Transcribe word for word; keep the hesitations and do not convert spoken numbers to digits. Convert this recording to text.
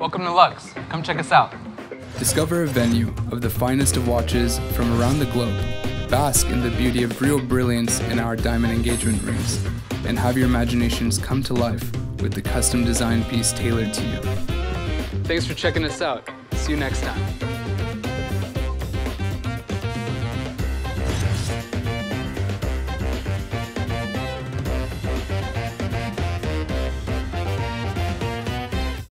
Welcome to Luxe. Come check us out. Discover a venue of the finest of watches from around the globe. Bask in the beauty of real brilliance in our diamond engagement rings, and have your imaginations come to life with the custom designed piece tailored to you. Thanks for checking us out. See you next time.